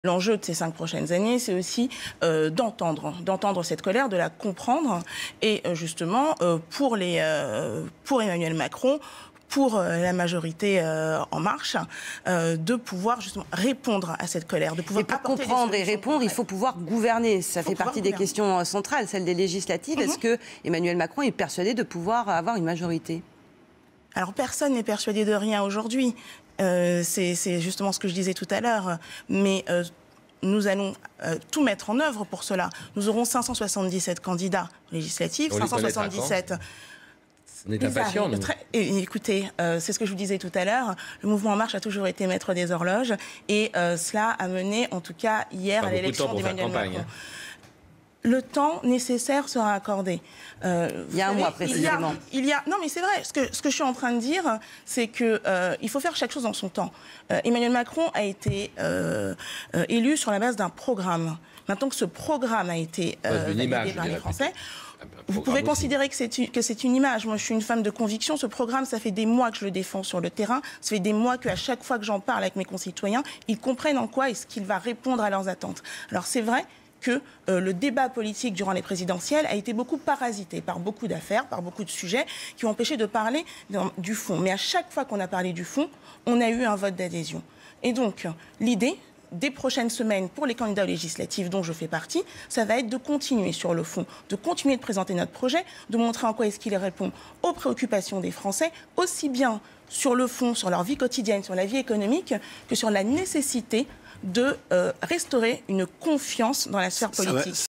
L'enjeu de ces 5 prochaines années, c'est aussi d'entendre cette colère, de la comprendre. Et justement, pour Emmanuel Macron, pour la majorité En Marche, de pouvoir justement répondre à cette colère, de pouvoir pour comprendre et répondre, il faut pouvoir gouverner. Ça fait partie des questions centrales, celle des législatives. Est-ce que Emmanuel Macron est persuadé de pouvoir avoir une majorité ? Alors personne n'est persuadé de rien aujourd'hui. C'est justement ce que je disais tout à l'heure. Mais nous allons tout mettre en œuvre pour cela. Nous aurons 577 candidats législatifs, 577... On est impatients, nous. Écoutez, c'est ce que je vous disais tout à l'heure. Le mouvement En Marche a toujours été maître des horloges. Et cela a mené, en tout cas, hier, à l'élection d'Emmanuel Macron. Le temps nécessaire sera accordé. Il y a un mois précisément. Non, mais c'est vrai. Ce que je suis en train de dire, c'est qu'il faut faire chaque chose en son temps. Emmanuel Macron a été élu sur la base d'un programme. Maintenant que ce programme a été validé par les Français, vous pouvez considérer que c'est une image. Moi, je suis une femme de conviction. Ce programme, ça fait des mois que je le défends sur le terrain. Ça fait des mois qu'à chaque fois que j'en parle avec mes concitoyens, ils comprennent en quoi est-ce qu'il va répondre à leurs attentes. Alors, c'est vrai que le débat politique durant les présidentielles a été beaucoup parasité par beaucoup d'affaires, par beaucoup de sujets qui ont empêché de parler du fond. Mais à chaque fois qu'on a parlé du fond, on a eu un vote d'adhésion. Et donc, l'idée des prochaines semaines pour les candidats législatifs dont je fais partie, ça va être de continuer sur le fond, de continuer de présenter notre projet, de montrer en quoi est-ce qu'il répond aux préoccupations des Français, aussi bien sur le fond, sur leur vie quotidienne, sur la vie économique, que sur la nécessité de restaurer une confiance dans la sphère politique.